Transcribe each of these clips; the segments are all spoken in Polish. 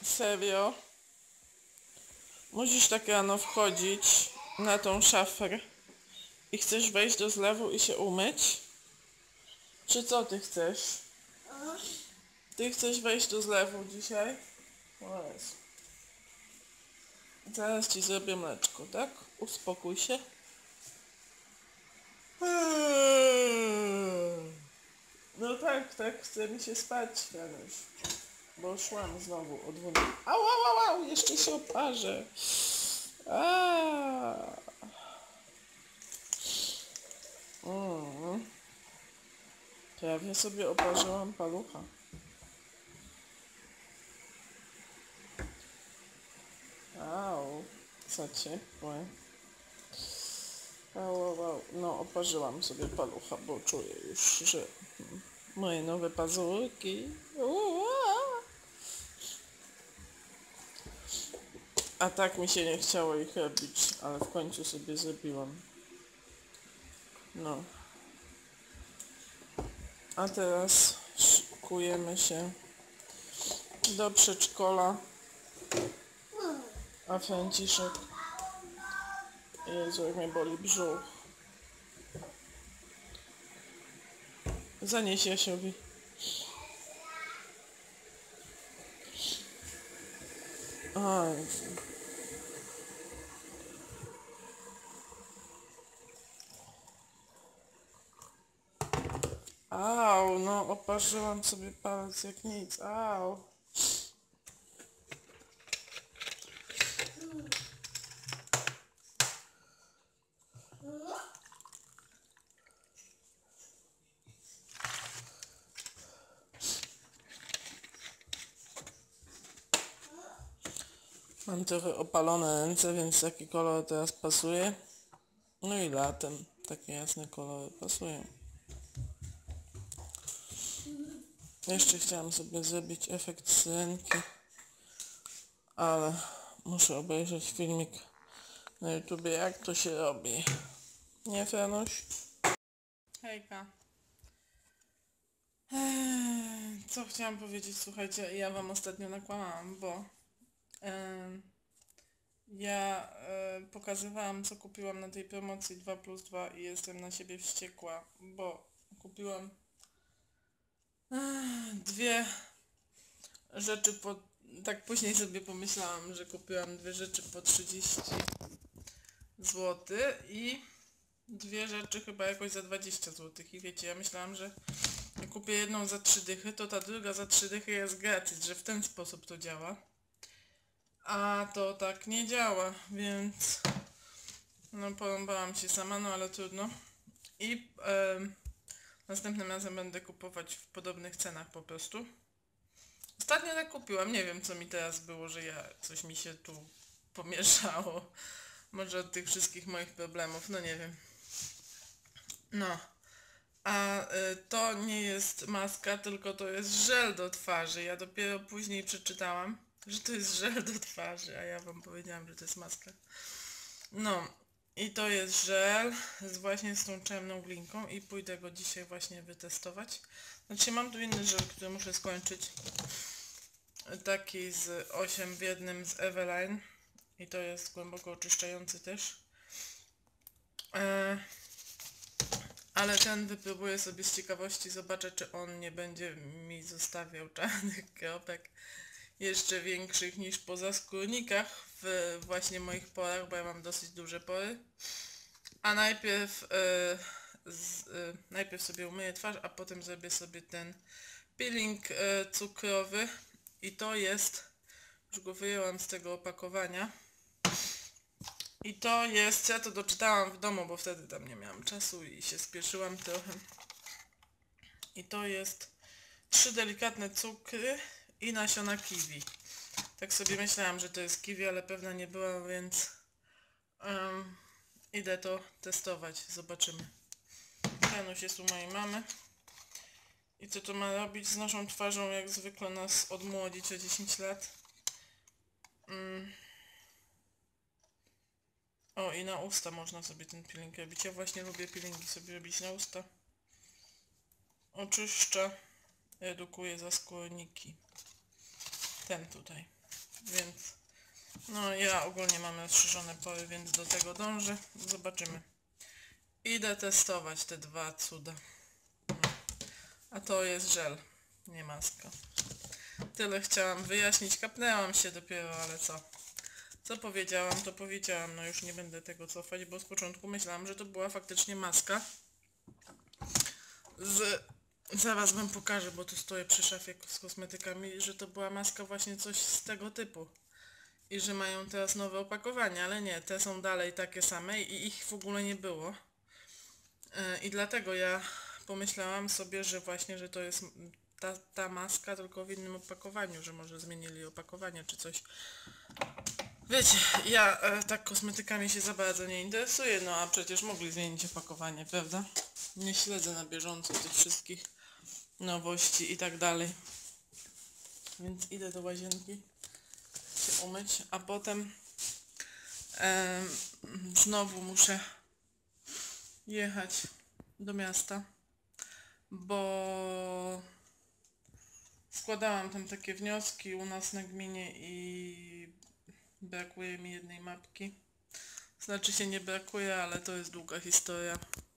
Serio? Musisz tak rano wchodzić na tą szafę i chcesz wejść do zlewu i się umyć? Czy co ty chcesz? Ty chcesz wejść do zlewu dzisiaj? O Jezu. Zaraz ci zrobię mleczko, tak? Uspokój się. No tak, chce mi się spać, Janusz. Bo szłam znowu o 12. Au, jeszcze się oparzę. Prawie sobie oparzyłam palucha. Au, za ciepłe. Au. No, oparzyłam sobie palucha, bo czuję już, że moje nowe pazurki. A tak mi się nie chciało ich robić, ale w końcu sobie zrobiłam. No. A teraz szykujemy się do przedszkola. A Franciszek... Jezu, jak mnie boli brzuch. Zanieś Jasiowi. A, Jezu. Au, no oparzyłam sobie palec jak nic. Au. Mam trochę opalone ręce, więc taki kolor teraz pasuje. No i latem takie jasne kolory pasują. Jeszcze chciałam sobie zrobić efekt syrenki, ale muszę obejrzeć filmik na YouTubie, jak to się robi. Nie, Franuś? Hejka. Co chciałam powiedzieć? Słuchajcie, ja wam ostatnio nakłamałam, bo ja pokazywałam, co kupiłam na tej promocji 2+2 i jestem na siebie wściekła, bo kupiłam dwie rzeczy tak później sobie pomyślałam, że kupiłam dwie rzeczy po 30 zł i dwie rzeczy chyba jakoś za 20 zł. I wiecie, ja myślałam, że jak kupię jedną za 3 dychy, to ta druga za 3 dychy jest gratis, że w ten sposób to działa. A to tak nie działa, więc no porąbałam się sama, no ale trudno. I następnym razem będę kupować w podobnych cenach po prostu. Ostatnio tak kupiłam, nie wiem co mi teraz było, że coś mi się tu pomieszało. Może od tych wszystkich moich problemów, no nie wiem. No. A to nie jest maska, tylko to jest żel do twarzy. Ja dopiero później przeczytałam, że to jest żel do twarzy, a ja wam powiedziałam, że to jest maska. No. I to jest żel właśnie z tą czarną glinką i pójdę go dzisiaj właśnie wytestować. Znaczy mam tu inny żel, który muszę skończyć. Taki z 8 w jednym z Eveline. I to jest głęboko oczyszczający też. Ale ten wypróbuję sobie z ciekawości, zobaczę czy on nie będzie mi zostawiał czarnych kropek jeszcze większych niż po zaskórnikach w właśnie moich porach, bo ja mam dosyć duże pory. A najpierw sobie umyję twarz, a potem zrobię sobie ten peeling cukrowy i to jest, już go wyjęłam z tego opakowania. I to jest, ja to doczytałam w domu, bo wtedy tam nie miałam czasu i się spieszyłam trochę. I to jest 3 delikatne cukry i nasiona kiwi. Tak sobie myślałam, że to jest kiwi, ale pewna nie była, więc idę to testować. Zobaczymy. Janusz jest u mojej mamy. I co to ma robić z naszą twarzą? Jak zwykle nas odmłodzić o 10 lat. O, i na usta można sobie ten peeling robić. Ja właśnie lubię peelingi sobie robić na usta. Oczyszcza, redukuje zaskórniki. Ten tutaj. więc no ja ogólnie mam rozszerzone pory, więc do tego dążę. Zobaczymy. Idę testować te dwa cuda. No. A to jest żel, nie maska. Tyle chciałam wyjaśnić, kapnęłam się dopiero, ale co? Co powiedziałam, to powiedziałam, no już nie będę tego cofać, bo z początku myślałam, że to była faktycznie maska. Zaraz wam pokażę, bo tu stoję przy szafie z kosmetykami, że to była maska właśnie coś z tego typu. I że mają teraz nowe opakowania, ale nie, te są dalej takie same i ich w ogóle nie było. I dlatego ja pomyślałam sobie, że właśnie, że to jest ta maska, tylko w innym opakowaniu, że może zmienili opakowanie czy coś. Wiecie, ja tak kosmetykami się za bardzo nie interesuję, no a przecież mogli zmienić opakowanie, prawda? Nie śledzę na bieżąco tych wszystkich nowości i tak dalej. Więc idę do łazienki się umyć, a potem znowu muszę jechać do miasta, bo składałam tam takie wnioski u nas na gminie i brakuje mi jednej mapki. Znaczy się nie brakuje, ale to jest długa historia.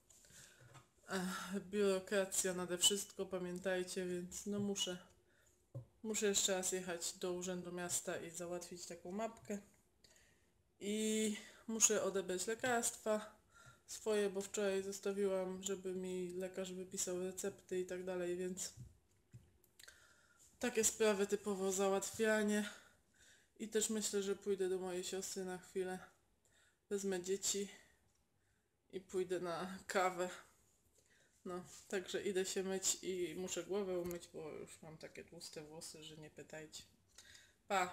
Biurokracja nade wszystko, pamiętajcie, więc no muszę jeszcze raz jechać do urzędu miasta i załatwić taką mapkę. I muszę odebrać lekarstwa swoje, bo wczoraj zostawiłam, żeby mi lekarz wypisał recepty i tak dalej, więc takie sprawy typowo załatwianie. I też myślę, że pójdę do mojej siostry na chwilę, wezmę dzieci i pójdę na kawę. No, także idę się myć i muszę głowę umyć, bo już mam takie tłuste włosy, że nie pytajcie. Pa!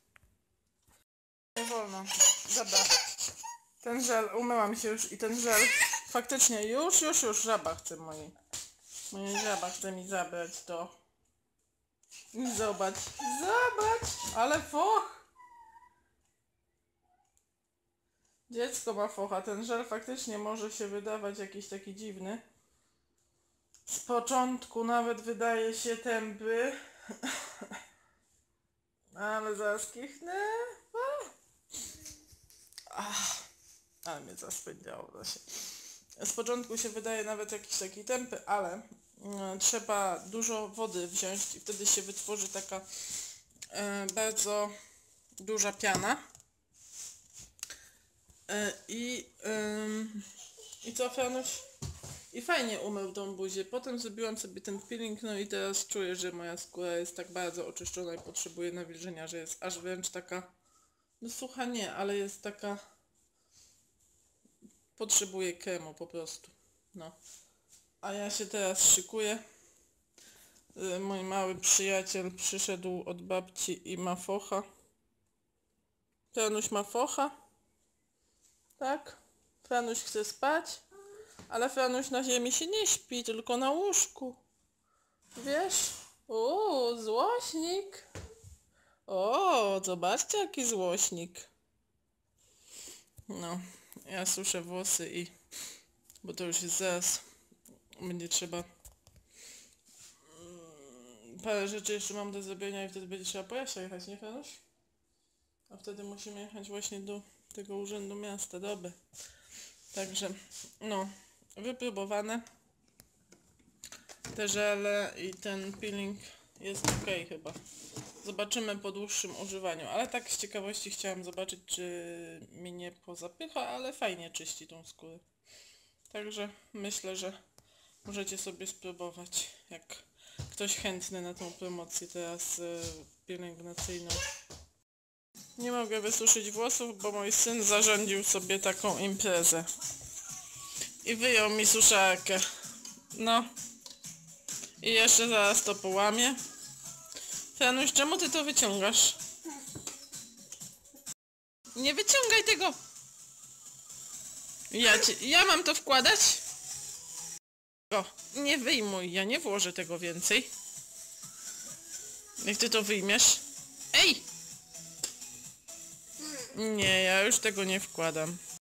Nie wolno. Dobra. Ten żel, umyłam się już i ten żel faktycznie już żaba chce mojej. Moja żaba chce mi zabrać to. I zobacz, ale foch! Dziecko ma focha, ten żel faktycznie może się wydawać jakiś taki dziwny. Z początku nawet wydaje się tępy. Ale zaraz kichnę. Ale mnie zaspędziało się. Z początku się wydaje nawet jakiś taki tępy, ale trzeba dużo wody wziąć i wtedy się wytworzy taka bardzo duża piana. I co, Franuś? I fajnie umył tą buzię. Potem zrobiłam sobie ten peeling, no i teraz czuję, że moja skóra jest tak bardzo oczyszczona i potrzebuje nawilżenia, że jest aż wręcz taka, no sucha nie, ale jest taka, potrzebuje kremu po prostu. No. A ja się teraz szykuję. Mój mały przyjaciel przyszedł od babci i ma focha. Franuś ma focha. Tak? Franuś chce spać. Ale Franuś na ziemi się nie śpi, tylko na łóżku. Wiesz? Złośnik. Zobaczcie jaki złośnik. No, ja suszę włosy bo to już jest zaraz. Będzie trzeba... Parę rzeczy jeszcze mam do zrobienia i wtedy będzie trzeba po Jasia jechać, nie Franuś? A wtedy musimy jechać właśnie do tego urzędu miasta, dobra. Także, no, wypróbowane. Te żele i ten peeling jest ok chyba. Zobaczymy po dłuższym używaniu, ale tak z ciekawości chciałam zobaczyć, czy mi nie pozapycha, ale fajnie czyści tą skórę. Także myślę, że możecie sobie spróbować, jak ktoś chętny na tą promocję teraz pielęgnacyjną. Nie mogę wysuszyć włosów, bo mój syn zarządził sobie taką imprezę. I wyjął mi suszarkę. No. I jeszcze zaraz to połamię. Franuś, czemu ty to wyciągasz? Nie wyciągaj tego! Ja mam to wkładać? Nie wyjmuj, ja nie włożę tego więcej. Jak ty to wyjmiesz? Ej! Nie, ja już tego nie wkładam.